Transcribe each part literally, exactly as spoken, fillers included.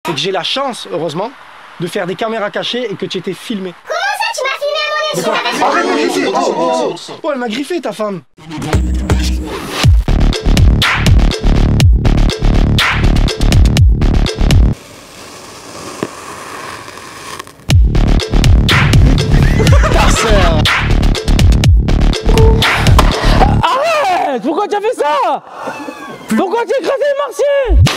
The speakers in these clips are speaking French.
c'est que j'ai la chance, heureusement, de faire des caméras cachées et que tu étais filmé. Comment ça, tu m'as filmé à mon échelle? Arrête de griffer! Oh, oh, oh. Oh, elle m'a griffé, ta femme! Arrête! Pourquoi tu as fait ça? Pourquoi tu as écrasé les martiens?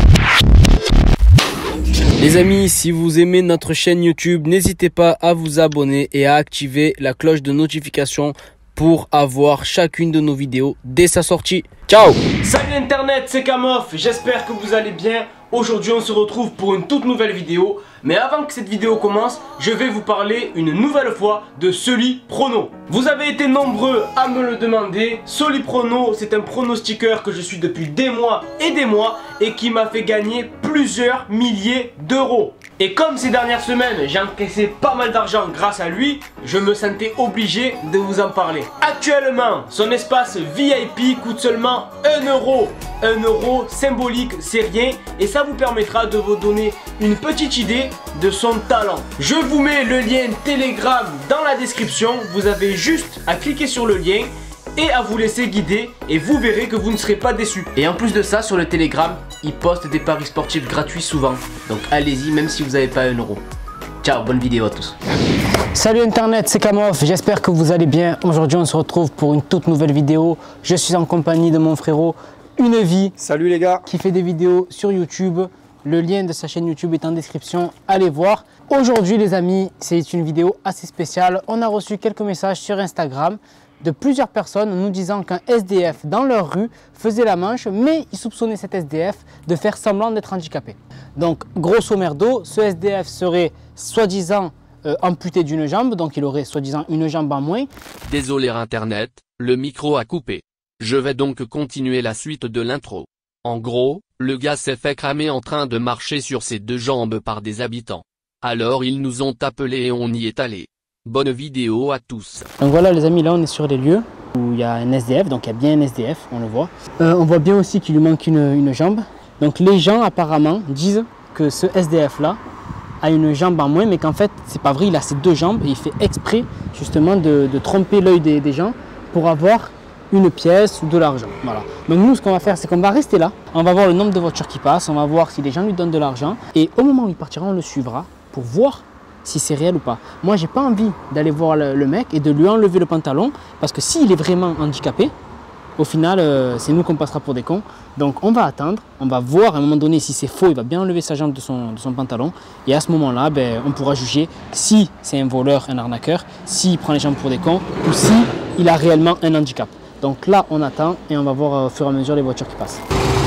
Les amis, si vous aimez notre chaîne YouTube, n'hésitez pas à vous abonner et à activer la cloche de notification pour avoir chacune de nos vidéos dès sa sortie. Ciao! Salut Internet, c'est Kamof, j'espère que vous allez bien. Aujourd'hui on se retrouve pour une toute nouvelle vidéo. Mais avant que cette vidéo commence, je vais vous parler une nouvelle fois de Sully Prono. Vous avez été nombreux à me le demander. Sully Prono, c'est un pronostiqueur que je suis depuis des mois et des mois et qui m'a fait gagner plusieurs milliers d'euros. Et comme ces dernières semaines, j'ai encaissé pas mal d'argent grâce à lui, je me sentais obligé de vous en parler. Actuellement, son espace V I P coûte seulement un euro. un euro symbolique, c'est rien et ça vous permettra de vous donner une petite idée de son talent. Je vous mets le lien Telegram dans la description, vous avez juste à cliquer sur le lien et à vous laisser guider et vous verrez que vous ne serez pas déçus. Et en plus de ça, sur le Telegram, il poste des paris sportifs gratuits souvent. Donc allez-y même si vous n'avez pas un euro. Ciao, bonne vidéo à tous. Salut Internet, c'est Kamof, j'espère que vous allez bien. Aujourd'hui on se retrouve pour une toute nouvelle vidéo. Je suis en compagnie de mon frérot Une Vie. Salut les gars. Qui fait des vidéos sur YouTube. Le lien de sa chaîne YouTube est en description, allez voir. Aujourd'hui les amis, c'est une vidéo assez spéciale. On a reçu quelques messages sur Instagram de plusieurs personnes nous disant qu'un S D F dans leur rue faisait la manche, mais ils soupçonnaient cet S D F de faire semblant d'être handicapé. Donc grosso merdo, ce S D F serait soi-disant euh, amputé d'une jambe, donc il aurait soi-disant une jambe en moins. Désolé Internet, le micro a coupé. Je vais donc continuer la suite de l'intro. En gros, le gars s'est fait cramer en train de marcher sur ses deux jambes par des habitants. Alors ils nous ont appelés et on y est allé. Bonne vidéo à tous. Donc voilà les amis, là on est sur les lieux où il y a un S D F, donc il y a bien un S D F, on le voit. Euh, on voit bien aussi qu'il lui manque une, une jambe. Donc les gens apparemment disent que ce S D F là a une jambe en moins, mais qu'en fait c'est pas vrai, il a ses deux jambes et il fait exprès justement de, de tromper l'œil des, des gens pour avoir une pièce ou de l'argent. Voilà. Donc nous ce qu'on va faire, c'est qu'on va rester là, on va voir le nombre de voitures qui passent, on va voir si les gens lui donnent de l'argent et au moment où il partira on le suivra pour voir si c'est réel ou pas. Moi j'ai pas envie d'aller voir le, le mec et de lui enlever le pantalon parce que s'il est vraiment handicapé, au final euh, c'est nous qu'on passera pour des cons. Donc on va attendre, on va voir à un moment donné si c'est faux, il va bien enlever sa jambe de son, de son pantalon et à ce moment là ben, on pourra juger si c'est un voleur, un arnaqueur, s'il prend les gens pour des cons ou si il a réellement un handicap. Donc là on attend et on va voir euh, au fur et à mesure les voitures qui passent.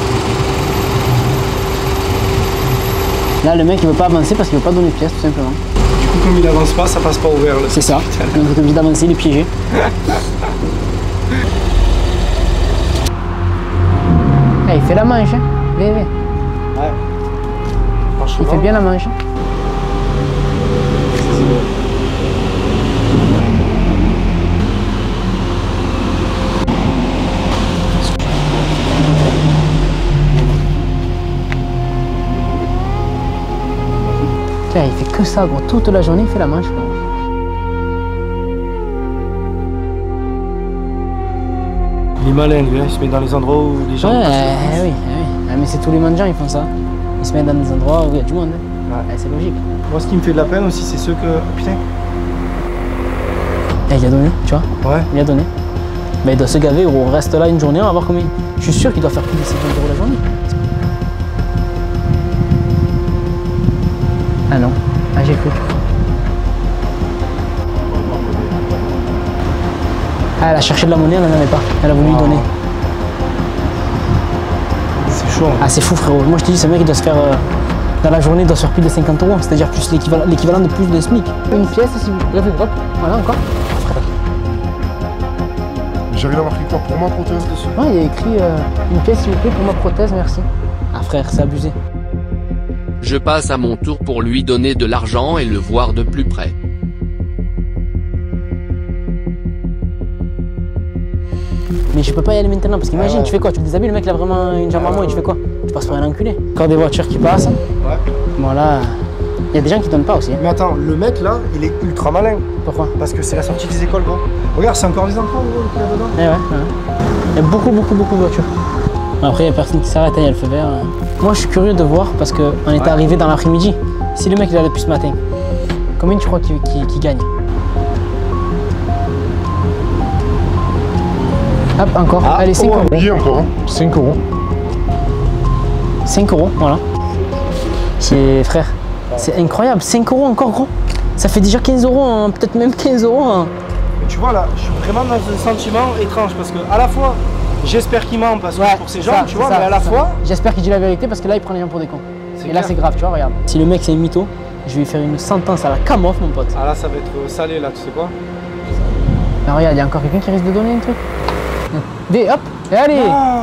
Là le mec il veut pas avancer parce qu'il veut pas donner de pièces tout simplement. Du coup comme il avance pas, ça passe pas ouvert. C'est ça, on est obligé d'avancer, il est piégé. Hey, il fait la manche, hein. Viens, viens. Ouais. Il fait bien la manche. Tiens, il fait que ça, gros. Toute la journée, il fait la manche. Gros. Il est malin, lui, hein. Il se met dans les endroits où les gens... Ouais, euh, oui, oui. Ah, mais c'est tous les mangeants, ils font ça. Ils se mettent dans des endroits où il y a du monde. Hein. Ouais. Ouais, c'est logique. Moi, ce qui me fait de la peine aussi, c'est ceux que... Oh, putain. Et il a donné, tu vois. Ouais. Il a donné. Mais il doit se gaver, on reste là une journée, on va voir combien. Je suis sûr qu'il doit faire plus de cinquante euros la journée. Ah non, ah j'ai cru. Ah, elle a cherché de la monnaie, elle n'en avait pas. Elle a voulu lui donner. C'est chaud. Hein. Ah, c'est fou, frérot. Moi, je te dis, ce mec, il doit se faire. Euh, dans la journée, il doit se faire plus de cinquante euros. C'est-à-dire plus l'équivalent de plus de SMIC. Une pièce, s'il vous plaît. Hop, voilà, encore. J'avais marqué quoi pour ma prothèse dessus? Ouais, il y a écrit euh, une pièce, s'il vous plaît, pour ma prothèse, merci. Ah, frère, c'est abusé. Je passe à mon tour pour lui donner de l'argent et le voir de plus près. Mais je peux pas y aller maintenant parce qu'imagine, ah ouais. tu fais quoi? Tu te déshabilles, le mec il a vraiment une jambe en moins et tu fais quoi? Tu passes pour un enculé. Encore des voitures qui passent. Ouais. Bon, Voilà. Il y a des gens qui donnent pas aussi. Hein. Mais attends, le mec là, il est ultra malin. Pourquoi? Parce que c'est la sortie des écoles, gros. Regarde, c'est encore des enfants, gros, qu'il y a dedans. Eh ouais, ouais. Il y a beaucoup, beaucoup, beaucoup de voitures. Après, il n'y a personne qui s'arrête, il y a le feu vert. Moi, je suis curieux de voir parce qu'on était ouais. arrivé dans l'après-midi. Si le mec il est là depuis ce matin, combien tu crois qu'il qu'il, qu'il gagne? Hop, encore. Ah, allez, cinq euros. Oui, encore. Hein. cinq euros. cinq euros, voilà. C'est frère, c'est incroyable. cinq euros encore, gros. Ça fait déjà quinze euros, hein, peut-être même quinze euros. Hein. Mais tu vois là, je suis vraiment dans un sentiment étrange parce que à la fois, j'espère qu'il ment parce que ouais, pour ses gens, tu vois, ça, mais à la fois. J'espère qu'il dit la vérité parce que là, il prend les gens pour des cons. Et clair. Là, c'est grave, tu vois, regarde. Si le mec c'est un mytho, je vais lui faire une sentence à la Kamof, mon pote. Ah là, ça va être salé là, tu sais quoi? Ah, regarde, il y a encore quelqu'un qui risque de donner un truc. Des, hop, et allez! Ah.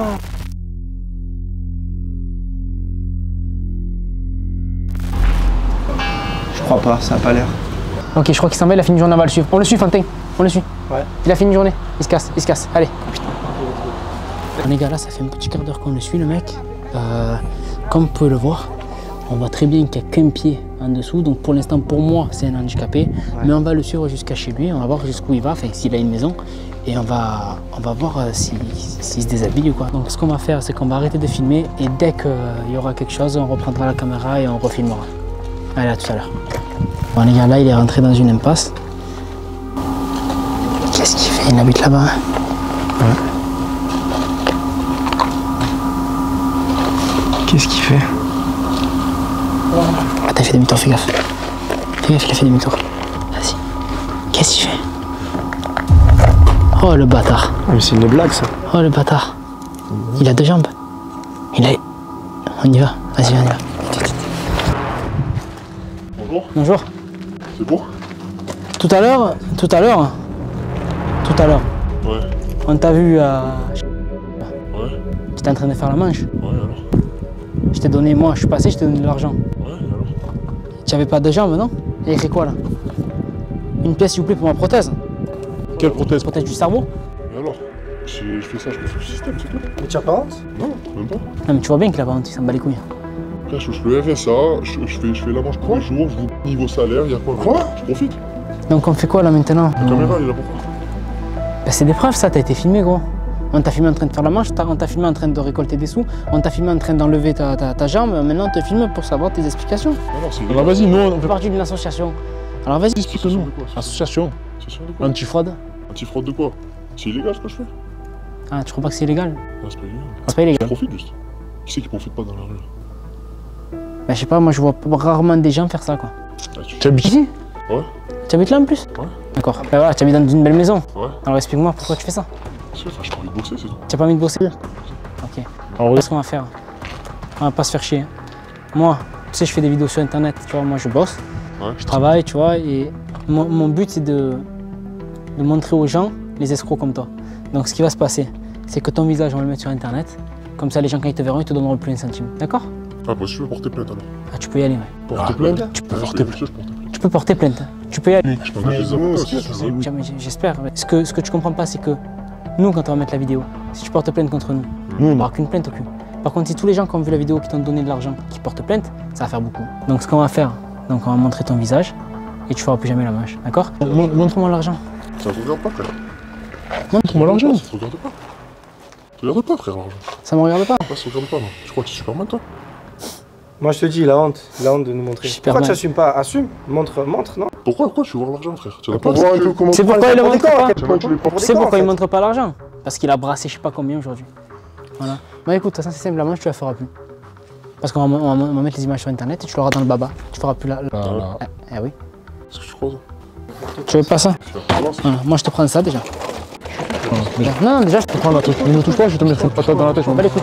Je crois pas, ça a pas l'air. Ok, je crois qu'il s'en va, il a fini une journée, on va le suivre. On le suit, Fantin, on le suit. Ouais. Il a fini une journée, il se casse, il se casse, allez. Bon, les gars, là, ça fait un petit quart d'heure qu'on le suit, le mec. Euh, comme vous pouvez le voir, on voit très bien qu'il n'y a qu'un pied en dessous. Donc pour l'instant, pour moi, c'est un handicapé. Ouais. Mais on va le suivre jusqu'à chez lui, on va voir jusqu'où il va, enfin s'il a une maison. Et on va, on va voir euh, s'il si, si se déshabille ou quoi. Donc ce qu'on va faire, c'est qu'on va arrêter de filmer. Et dès qu'il euh, y aura quelque chose, on reprendra la caméra et on refilmera. Allez, à tout à l'heure. Bon les gars, là, il est rentré dans une impasse. Qu'est-ce qu'il fait? Il habite là-bas. Hein ouais. Qu'est-ce qu'il fait? Attends, il fait demi-tour, fais gaffe. Fais gaffe, il a fait demi-tour. Vas-y. Qu'est-ce qu'il fait? Oh le bâtard. Ah, mais c'est une blague ça. Oh le bâtard. Il a deux jambes. Il a... On y va. Vas-y, on y va. Bonjour. Bonjour. C'est bon? Tout à l'heure, tout à l'heure, tout à l'heure, ouais. On t'a vu à... Ouais. Tu étais en train de faire la manche. Ouais, alors. Je t'ai donné, moi, je suis passé, je t'ai donné de l'argent. Ouais, alors. Tu avais pas de jambes, non? Il y a écrit quoi là? Une pièce s'il vous plaît pour ma prothèse. Quelle prothèse? Prothèse du cerveau. Et alors? Si je fais ça, je me fais le système, c'est tout. Mais tu as pas honte? Non, même pas. Non mais tu vois bien qu'il a pas honte, il s'en bat les couilles. Après, je touche le R S A, je, je, fais, je fais la manche tous les jours, je vous niveau salaire, il y a quoi? Quoi? Je profite. Donc on fait quoi là maintenant? La caméra, il est là pourquoi? Bah, c'est des preuves ça, t'as été filmé gros. On t'a filmé en train de faire la manche, on t'a filmé en train de récolter des sous, on t'a filmé en train d'enlever ta, ta, ta jambe, maintenant on te filme pour savoir tes explications. Alors, alors vas-y, nous on fait partie d'une association. Alors vas-y, explique-nous. Association. Association Antifraude. Antifraude de quoi? C'est illégal ce que je fais? Ah, tu crois pas que c'est illégal? Ah, c'est pas illégal. C'est pas illégal. Je profite juste. Qui c'est qui profite pas dans la rue? Bah je sais pas, moi je vois rarement des gens faire ça quoi. Ah, tu tu habites ici? Ouais. Tu habites là en plus? Ouais. D'accord. Bah voilà, tu habites dans une belle maison. Ouais. Alors explique-moi pourquoi tu fais ça? C'est enfin, j'ai pas envie de bosser, c'est tout. Tu as pas envie de bosser? Ok. Alors qu'est-ce qu'on va faire? On va pas se faire chier. Moi, tu sais, je fais des vidéos sur internet, tu vois, moi je bosse, ouais. Je travaille, tu vois, et mon, mon but c'est de, de montrer aux gens les escrocs comme toi. Donc ce qui va se passer, c'est que ton visage, on va le mettre sur internet, comme ça les gens quand ils te verront, ils te donneront plus un centime, d'accord? Ah bah si je veux porter plainte alors. Ah tu peux y aller, ouais. Porter ah, plainte? Tu peux ah, porter plainte. Tu peux porter plainte. Tu peux y aller. Je pense que j'espère. Ce que, ce que tu comprends pas, c'est que nous, quand on va mettre la vidéo, si tu portes plainte contre nous, nous on n'aura qu'une plainte au cul. Par contre, si tous les gens qui ont vu la vidéo, qui t'ont donné de l'argent, qui portent plainte, ça va faire beaucoup. Donc ce qu'on va faire, donc on va montrer ton visage et tu feras plus jamais la manche, d'accord? Montre-moi l'argent. Ça te regarde pas, frère. Montre-moi l'argent. Ça te regarde pas. Ça te regarde pas, frère, l'argent. Ça me regarde pas. Ça te regarde pas, non. Tu crois que tu es Superman, toi? Moi je te dis, il a honte, il a honte de nous montrer. Pourquoi tu n'assumes pas? Assume, montre, montre, non? Pourquoi, pourquoi tu veux voir l'argent, frère? Tu pour voir un peu comment. C'est pourquoi il ne montre pas. Tu sais pourquoi il ne montre pas l'argent? Parce qu'il a brassé je sais pas combien aujourd'hui. Voilà. Bah écoute, de toute façon c'est simple, la manche tu la feras plus. Parce qu'on va, on va, on va mettre les images sur internet et tu l'auras dans le baba. Tu feras plus la. la... Ah, là. Ah, ah oui. Est-ce que tu crois ça? Tu veux pas ça? Voilà. Moi je te prends ça déjà. Non, déjà je te prends la tête. Ne me touche pas, je te mets cette patate dans la tête. Je m'en bats les couilles.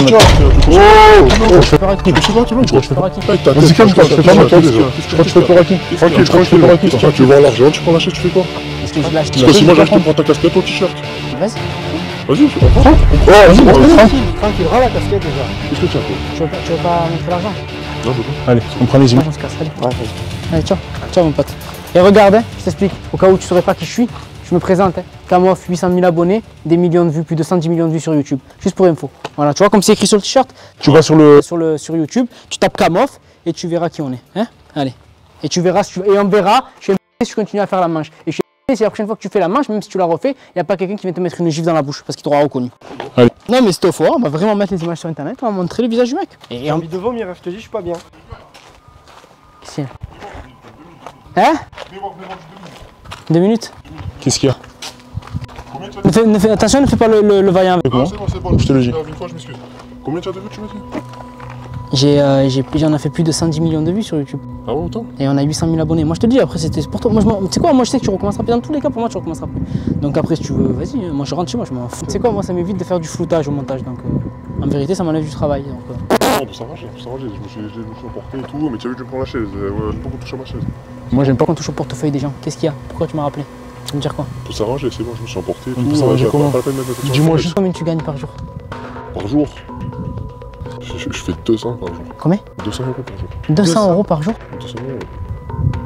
Oh! Je fais peur à qui? Tu vois, tu vois, tu fais peur à qui? Vas-y, calme-toi, je fais pas ma tête. Je crois que tu fais peur à qui? Tranquille, je crois que je fais peur à qui? Tu veux voir l'argent, tu prends la chaise, tu fais quoi? Est-ce que je l'achète? Parce que si moi j'achète, prends ta casquette, ton t-shirt. Vas-y. Vas-y, je comprends. Oh, vas-y, tranquille, tranquille, rends la casquette déjà. Qu'est-ce que tu as fait? Tu veux pas, tu veux pas montrer l'argent? Non, je veux pas. Allez, on prend les images. On se casse, allez. Allez, ciao. Ciao mon pote. Et regarde, hein, je t'explique, au cas où tu saurais pas qui je suis, je me présente, hein. Kamof, huit cent mille abonnés, des millions de vues, plus de cent dix millions de vues sur YouTube. Juste pour info. Voilà, tu vois comme c'est écrit sur le t-shirt. Tu vas sur le... sur le sur YouTube, tu tapes Kamof et tu verras qui on est. Hein? Allez. Et tu verras, si tu... et on verra, je vais si tu continues à faire la manche. Et je si la prochaine fois que tu fais la manche, même si tu la refais, il n'y a pas quelqu'un qui vient te mettre une gifle dans la bouche parce qu'il t'aura reconnu. Allez. Non mais cette fois, on va vraiment mettre les images sur internet, on va montrer le visage du mec. J'ai envie de vomir, je te dis, je suis pas bien. Qu'est-ce qu'il y a? Hein? Deux minutes. Qu'est-ce qu'il y a? Ne fais, ne fais, attention, ne fais pas le, le, le vaillant avec moi. Non, c'est bon, c'est bon. Je te le dis. Une fois, je m'excuse. Combien tu as de vues, tu m'as dit? J'ai, euh, j'en ai fait plus de cent dix millions de vues sur YouTube. Ah ouais, autant? Et on a huit cent mille abonnés. Moi je te dis, après c'était pour toi. Moi, tu sais quoi, moi je sais que tu recommenceras plus. Dans tous les cas, pour moi tu recommenceras plus. Donc après, si tu veux, vas-y, moi je rentre chez moi, je m'en fous. Tu sais quoi, moi ça m'évite de faire du floutage au montage. Donc euh, en vérité, ça m'enlève du travail. Donc, euh... Non, on peut s'arranger, on peut s'arranger. Je me suis, je me suis emporté et tout, mais tu as vu, je prends la chaise. Euh, ouais, j'aime pas qu'on touche à ma chaise. Moi j'aime pas qu'on touche au portefeuille des gens. Qu'est-ce qu'il y a? Pourquoi tu m'as rappelé? Tu veux me dire quoi? On peut s'arranger, c'est bon, je me suis emporté. On peut s'arranger comment? Dis-moi juste combien tu gagnes par jour? Par jour? Je, je, je fais deux cents par jour. Combien? deux cents euros par jour. deux cents euros par jour? deux cents euros.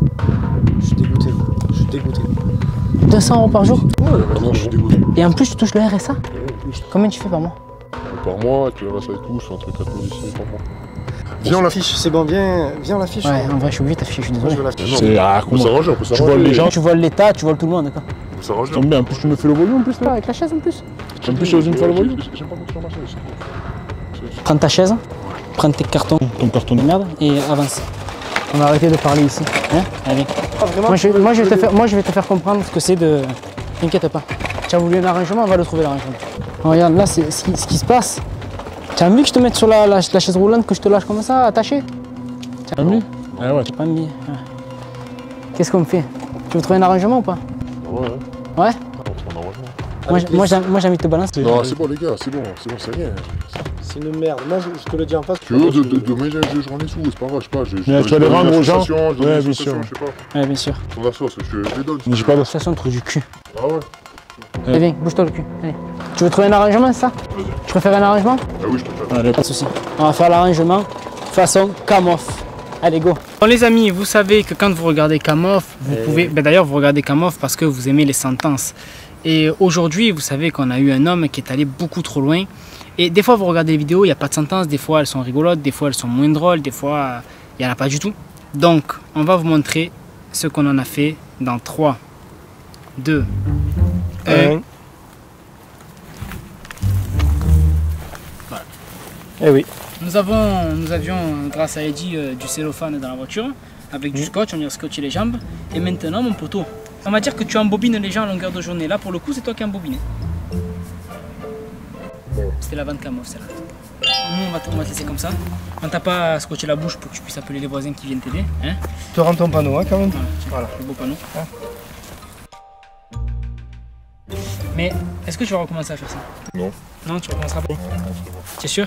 Je suis dégoûté, je suis dégoûté. deux cents euros par jour? Ouais, vraiment, je suis dégoûté. Et en plus, tu touches le R S A? Ouais, en plus. Combien tu fais par mois? Par mois, avec le reste avec tout, je fais entre quatre mille ici par mois. Viens, on l'affiche, c'est bon, viens, viens, on l'affiche. Ouais, en vrai, je suis obligé de t'afficher, je suis désolé. Je veux l'afficher. C'est ah, On peut s'arranger, on peut Tu s'arranger. voles les gens? Tu voles l'État, tu voles tout le monde, d'accord? On peut s'arranger. Tombe bien, en plus tu me fais le volume en plus Ouais, là. avec la chaise en plus. En plus, j'ose une fois le volume. J'aime pas monter sur ma chaise. Prends ta chaise, prends tes cartons Ton carton de merde et avance. On va arrêter de parler ici. Hein? Allez. Ah, vraiment, Moi je, tu veux- moi, je vais tu te veux- faire, moi je vais te faire comprendre ce que c'est de... T'inquiète pas. Tu as voulu un arrangement, on va le trouver l'arrangement. Regarde, là c'est ce qui, ce qui se passe. Tu as envie que je te mette sur la, la, la chaise roulante, que je te lâche comme ça, attaché? T'as mis? Ah ouais. J'ai pas mis. Ouais. Qu'est-ce qu'on me fait? Tu veux trouver un arrangement ou pas? Ouais, ouais. Ouais? On en rejoint. Moi, j'ai- moi, j'ai moi, j'ai envie de te balancer. Non, c'est bon, les gars, c'est bon, c'est bon, c'est rien. C'est une merde. Moi, je, je te le dis en face. Tu veux, de, de, demain, j'ai je rends les sous, c'est pas grave, je sais pas. j'ai- Mais j'ai- tu vas les j'ai rendre une aux gens? association, j'ai Ouais, une bien association, sûr. je sais pas. Ouais, bien sûr. Pour la sauce, je je les donne. Mais j'ai pas De de. toute façon, trou du cul. Ah ouais? Allez, viens, bouge-toi le cul. Allez. Tu veux trouver un arrangement, c'est ça? Tu préfères un arrangement? Ah oui, je préfère. Allez, Pas de soucis. On va faire l'arrangement façon Kamof. Allez, go. Bon, les amis, vous savez que quand vous regardez Kamof, vous pouvez. Ben, d'ailleurs, vous regardez Kamof parce que vous aimez les sentences. Et aujourd'hui, vous savez qu'on a eu un homme qui est allé beaucoup trop loin. Et des fois, vous regardez les vidéos, il n'y a pas de sentences. Des fois, elles sont rigolotes. Des fois, elles sont moins drôles. Des fois, il n'y en a pas du tout. Donc, on va vous montrer ce qu'on en a fait dans trois, deux, un. Un. Eh oui. Nous, avons, nous avions, grâce à Eddie, euh, du cellophane dans la voiture, avec du scotch, on y a scotché les jambes. Et maintenant, mon poteau, on va dire que tu embobines les gens à longueur de journée. Là, pour le coup, c'est toi qui embobiné. C'était la vente Kamof, celle-là. Nous, on va, te, on va te laisser comme ça. On t'a pas scotché la bouche pour que tu puisses appeler les voisins qui viennent t'aider. Hein? Tu te rends ton panneau, hein, quand même. Voilà, tiens, Voilà. le beau panneau. Hein? Mais est-ce que tu vas recommencer à faire ça? Non. Non, tu recommenceras pas. Tu es sûr?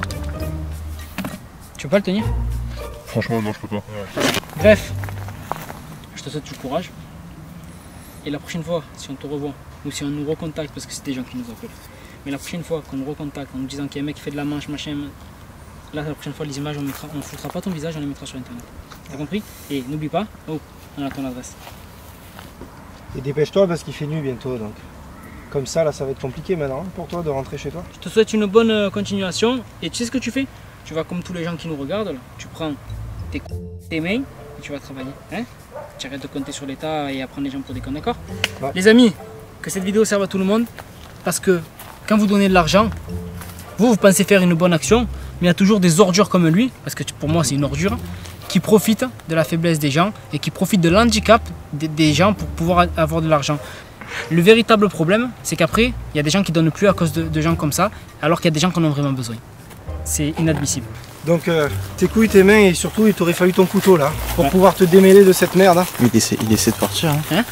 Tu peux pas le tenir? Franchement, non, je peux pas. Bref, je te souhaite du courage. Et la prochaine fois, si on te revoit, ou si on nous recontacte, parce que c'est des gens qui nous appellent, mais la prochaine fois qu'on nous recontacte en nous disant qu'il y a un mec qui fait de la manche, machin, là, la prochaine fois, les images, on mettra, on foutra pas ton visage, on les mettra sur internet. T'as compris? Et n'oublie pas, oh, on a ton adresse. Et dépêche-toi parce qu'il fait nuit bientôt, donc. Comme ça, là, ça va être compliqué maintenant pour toi de rentrer chez toi. Je te souhaite une bonne euh, continuation. Et tu sais ce que tu fais? Tu vas comme tous les gens qui nous regardent, là, tu prends tes, tes mains et tu vas travailler. Hein? Tu arrêtes de compter sur l'État et à prendre les gens pour des cons, d'accord? Ouais. Les amis, que cette vidéo serve à tout le monde. Parce que quand vous donnez de l'argent, vous, vous pensez faire une bonne action, mais il y a toujours des ordures comme lui, parce que pour moi c'est une ordure, qui profitent de la faiblesse des gens et qui profitent de l'handicap des, des gens pour pouvoir avoir de l'argent. Le véritable problème, c'est qu'après, il y a des gens qui ne donnent plus à cause de, de gens comme ça, alors qu'il y a des gens qui en ont vraiment besoin. C'est inadmissible. Donc, euh, tes couilles, tes mains et surtout, il t'aurait fallu ton couteau là pour ouais. pouvoir te démêler de cette merde. Hein. Il essaie, il essaie de partir. Hein. Hein?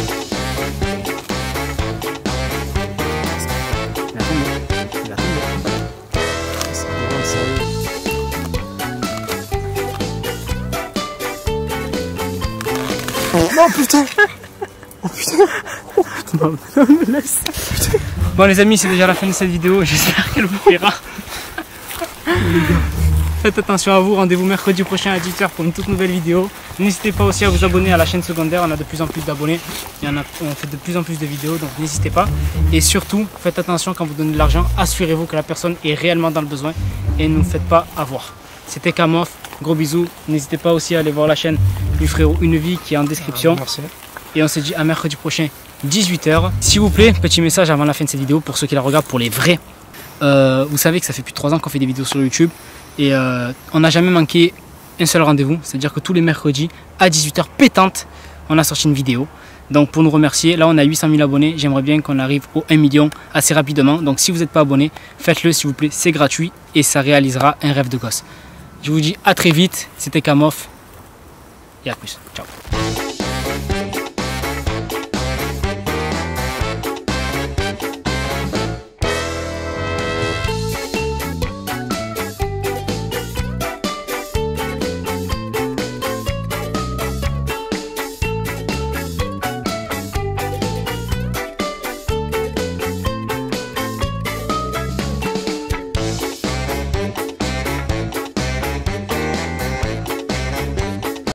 Non, putain! Oh putain! Oh putain! Non, me laisse. Putain. Bon les amis, c'est déjà la fin de cette vidéo, j'espère qu'elle vous plaira. Faites attention à vous, rendez-vous mercredi prochain à dix heures pour une toute nouvelle vidéo. N'hésitez pas aussi à vous abonner à la chaîne secondaire, on a de plus en plus d'abonnés. Il y en a, on fait de plus en plus de vidéos, donc n'hésitez pas. Et surtout, faites attention quand vous donnez de l'argent, assurez-vous que la personne est réellement dans le besoin et ne vous faites pas avoir. C'était Kamof. Gros bisous. N'hésitez pas aussi à aller voir la chaîne du frérot Une Vie qui est en description. Euh, merci. Et on se dit à mercredi prochain, dix-huit heures. S'il vous plaît, petit message avant la fin de cette vidéo pour ceux qui la regardent, pour les vrais. Euh, vous savez que ça fait plus de trois ans qu'on fait des vidéos sur YouTube. Et euh, on n'a jamais manqué un seul rendez-vous. C'est-à-dire que tous les mercredis à dix-huit heures pétante, on a sorti une vidéo. Donc pour nous remercier, là on a huit cent mille abonnés. J'aimerais bien qu'on arrive au un million assez rapidement. Donc si vous n'êtes pas abonné, faites-le s'il vous plaît. C'est gratuit et ça réalisera un rêve de gosse. Je vous dis à très vite. C'était Kamof. Et à plus. Ciao.